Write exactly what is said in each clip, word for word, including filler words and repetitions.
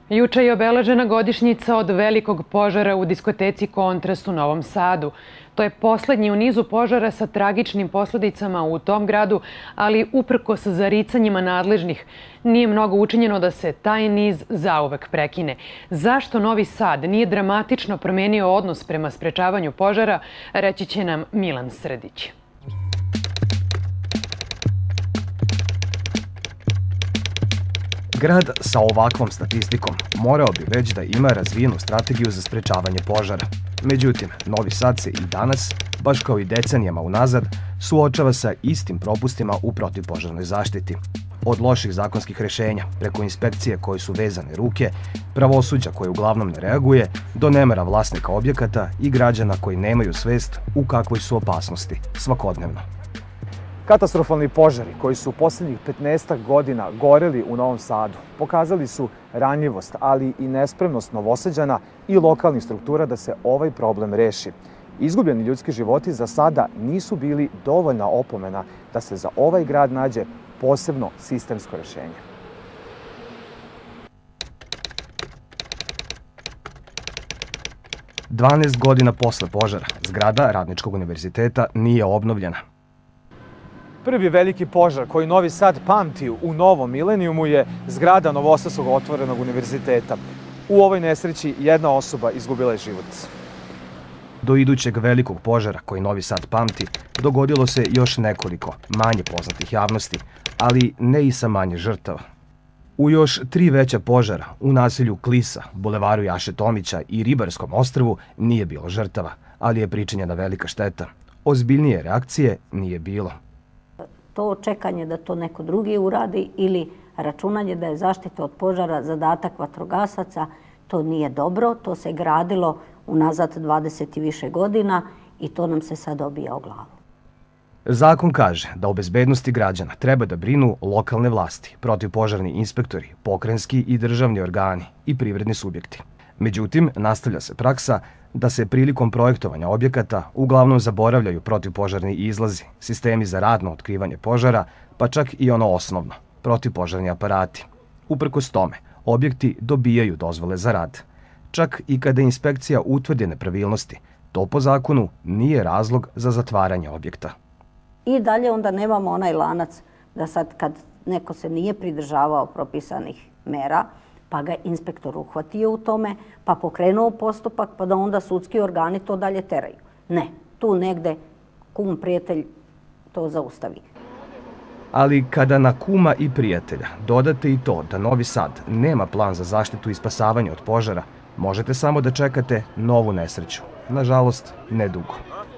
Juče je obeležena godišnjica od velikog požara u diskoteci Kontrast u Novom Sadu. To je poslednji u nizu požara sa tragičnim posledicama u tom gradu, ali uprkos zaricanjima nadležnih nije mnogo učinjeno da se taj niz zauvek prekine. Zašto Novi Sad nije dramatično promenio odnos prema sprečavanju požara, reći će nam Milan Srdić. Grad sa ovakvom statistikom morao bi već da ima razvijenu strategiju za sprečavanje požara. Međutim, Novi Sad se i danas, baš kao i decenijama unazad, suočava sa istim propustima u protivpožarnoj zaštiti. Od loših zakonskih rešenja, preko inspekcije koje su vezane ruke, pravosuđa koje uglavnom ne reaguje, do nemara vlasnika objekata i građana koji nemaju svest u kakvoj su opasnosti svakodnevno. Katastrofalni požari koji su u posljednjih petnaestak godina goreli u Novom Sadu pokazali su ranjivost, ali i nespremnost Novosađana i lokalnih struktura da se ovaj problem reši. Izgubljeni ljudski životi za sada nisu bili dovoljna opomena da se za ovaj grad nađe posebno sistemsko rešenje. dvanaest godina posle požara, zgrada Radničkog univerziteta nije obnovljena. Prvi veliki požar koji Novi Sad pamti u novom milenijumu je zgrada Novosadskog otvorenog univerziteta. U ovoj nesreći jedna osoba izgubila je život. Do idućeg velikog požara koji Novi Sad pamti, dogodilo se još nekoliko manje poznatih javnosti, ali ne i sa manje žrtava. U još tri veća požara u naselju Klisa, bulevaru Jaše Tomića i Ribarskom ostrvu nije bilo žrtava, ali je pričinjena velika šteta. Ozbiljnije reakcije nije bilo. To čekanje da to neko drugi uradi ili računanje da je zaštita od požara zadatak vatrogasaca, to nije dobro. To se gradilo unazad dvadeset i više godina i to nam se sad obija o glavu. Zakon kaže da o bezbednosti građana treba da brinu lokalne vlasti, protivpožarni inspektori, pokrajinski i državni organi i privredni subjekti. Međutim, nastavlja se praksa da se prilikom projektovanja objekata uglavnom zaboravljaju protivpožarni izlazi, sistemi za radno otkrivanje požara, pa čak i ono osnovno, protivpožarni aparati. Uprkos tome, objekti dobijaju dozvole za rad. Čak i kada inspekcija utvrdi nepravilnosti, to po zakonu nije razlog za zatvaranje objekta. I dalje onda nemamo onaj lanac da sad kad neko se nije pridržavao propisanih mera, pa ga inspektor uhvatio u tome, pa pokrenuo postupak, pa da onda sudski organi to dalje teraju. Ne, tu negde kum prijatelj to zaustavi. Ali kada na kuma i prijatelja dodate i to da Novi Sad nema plan za zaštitu i spasavanje od požara, možete samo da čekate novu nesreću. Nažalost, nedugo.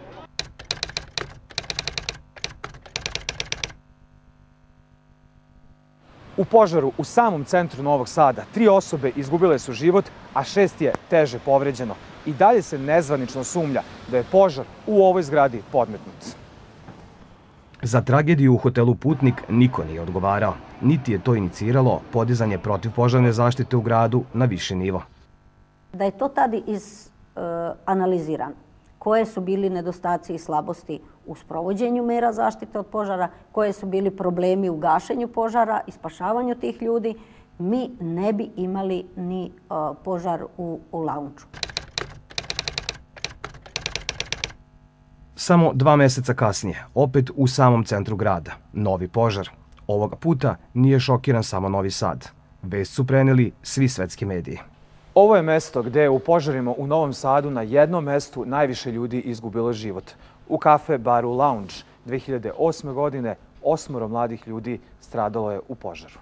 U požaru u samom centru Novog Sada tri osobe izgubile su život, a šest je teže povređeno. I dalje se nezvanično sumnja da je požar u ovoj zgradi podmetnut. Za tragediju u hotelu Putnik niko nije odgovarao, niti je to iniciralo podizanje protivpožarne zaštite u gradu na viši nivo. Da je to tada izanalizirano, koje su bili nedostaci i slabosti u sprovođenju mera zaštite od požara, koje su bili problemi u gašenju požara i spašavanju tih ljudi, mi ne bi imali ni požar u, u launču. Samo dva meseca kasnije, opet u samom centru grada, novi požar. Ovoga puta nije šokiran samo Novi Sad. Vest su preneli svi svetski mediji. Ovo je mesto gde je u požarima u Novom Sadu na jednom mestu najviše ljudi izgubilo život. U kafe baru Lounge dve hiljade osme. godine osmoro mladih ljudi stradalo je u požaru.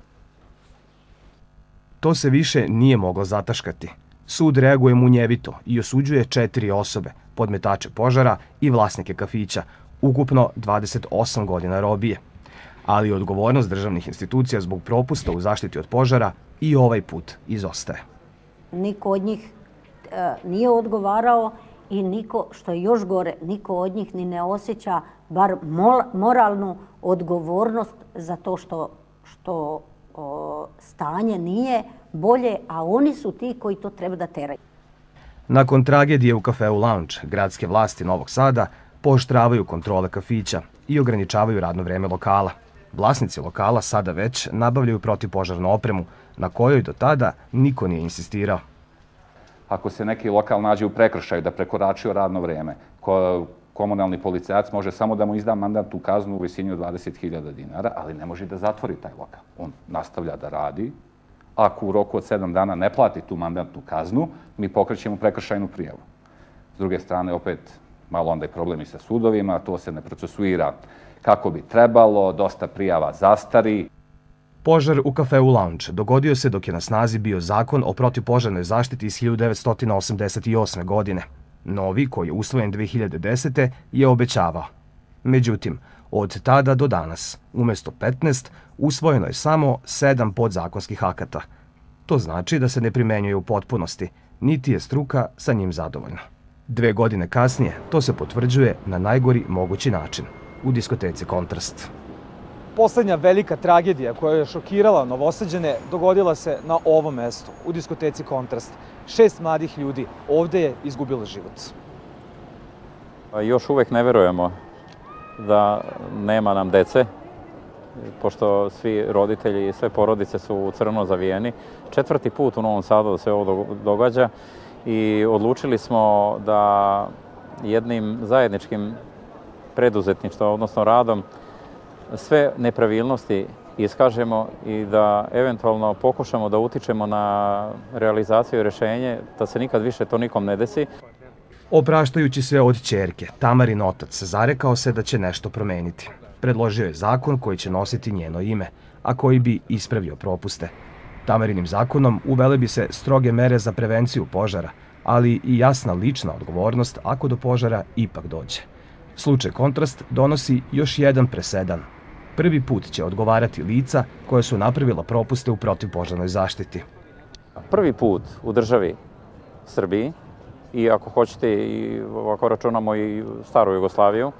To se više nije moglo zataškati. Sud reaguje munjevito i osuđuje četiri osobe, podmetače požara i vlasnike kafića, ukupno dvadeset osam godina robije. Ali odgovornost državnih institucija zbog propusta u zaštiti od požara i ovaj put izostaje. Niko od njih e, nije odgovarao i niko, što je još gore, niko od njih ni ne osjeća bar mol, moralnu odgovornost za to što, što o, stanje nije bolje, a oni su ti koji to treba da teraju. Nakon tragedije u kafeu Lounge, gradske vlasti Novog Sada pooštravaju kontrole kafića i ograničavaju radno vreme lokala. Vlasnici lokala sada već nabavljaju protivpožarnu opremu, na kojoj do tada niko nije insistirao. Ako se neki lokal nađe u prekršaju da prekoračio radno vreme, ko, komunalni policajac može samo da mu izda mandatnu kaznu u visini od dvadeset hiljada dinara, ali ne može da zatvori taj lokal. On nastavlja da radi. Ako u roku od sedam dana ne plati tu mandatnu kaznu, mi pokrećemo prekršajnu prijavu. S druge strane, opet, malo onda je problemi sa sudovima, to se ne procesuira kako bi trebalo, dosta prijava zastari. Požar u kafeu Lounge dogodio se dok je na snazi bio zakon o protivpožarnoj zaštiti iz hiljadu devetsto osamdeset osme. godine. Novi, koji je usvojen dve hiljade desete. je obećavao. Međutim, od tada do danas, umesto petnaest, usvojeno je samo sedam podzakonskih akata. To znači da se ne primenjuje u potpunosti, niti je struka sa njim zadovoljna. Dve godine kasnije to se potvrđuje na najgori mogući način, u diskoteci Kontrast. Poslednja velika tragedija koja je šokirala Novosađane dogodila se na ovom mestu, u diskoteci Kontrast. Šest mladih ljudi ovde je izgubilo život. Još uvek ne verujemo da nema nam dece, pošto svi roditelji i sve porodice su u crno zavijeni. Četvrti put u Novom Sadu da se ovo događa i odlučili smo da jednim zajedničkim preduzetništvom, odnosno radom, sve nepravilnosti iskažemo i da eventualno pokušamo da utičemo na realizaciju i rešenje, da se nikad više to nikom ne desi. Opraštajući se od ćerke, Tamarin otac zarekao se da će nešto promeniti. Predložio je zakon koji će nositi njeno ime, a koji bi ispravio propuste. Tamarinim zakonom uvele bi se stroge mere za prevenciju požara, ali i jasna lična odgovornost ako do požara ipak dođe. Slučaj Kontrast donosi još jedan presedan. Prvi put će odgovarati lica koja su napravila propuste u protivpožarnoj zaštiti. Prvi put u državi Srbiji, i ako hoćete, i ako računamo i staru Jugoslaviju,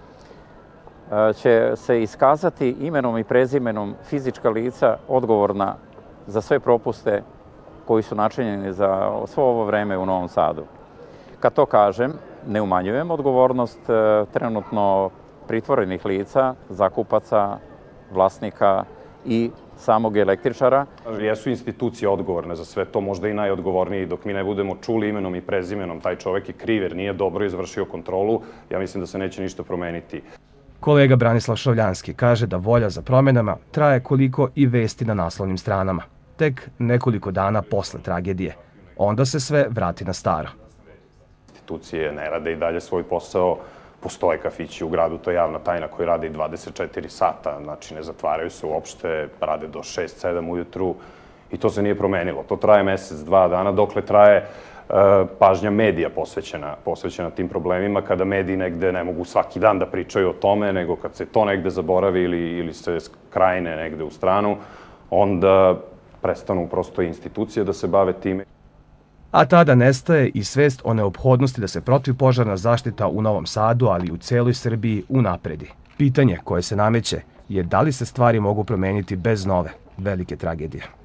će se iskazati imenom i prezimenom fizička lica odgovorna za sve propuste koji su načinjeni za svo ovo vreme u Novom Sadu. Kad to kažem, ne umanjujem odgovornost trenutno pritvorenih lica, zakupaca, vlasnika i samog električara. Jesu institucije odgovorne za sve to, možda i najodgovorniji. Dok mi ne budemo čuli imenom i prezimenom taj čovek je kriv jer nije dobro izvršio kontrolu, ja mislim da se neće ništa promeniti. Kolega Branislav Šovljanski kaže da volja za promenama traje koliko i vesti na naslovnim stranama. Tek nekoliko dana posle tragedije. Onda se sve vrati na staro. Institucije ne rade i dalje svoj posao. Postoje kafići u gradu, to je javna tajna, koji rade i dvadeset četiri sata, znači ne zatvaraju se uopšte, rade do šest sedam ujutru i to se nije promenilo. To traje mesec, dva dana, dokle traje pažnja medija posvećena, posvećena tim problemima, kada mediji negde ne mogu svaki dan da pričaju o tome, nego kad se to negde zaboravi ili, ili se skrajne negde u stranu, onda prestanu prosto institucije da se bave time. A tada nestaje i svest o neophodnosti da se protivpožarna zaštita u Novom Sadu, ali i u celoj Srbiji, unapredi. Pitanje koje se nameće je da li se stvari mogu promeniti bez nove velike tragedije.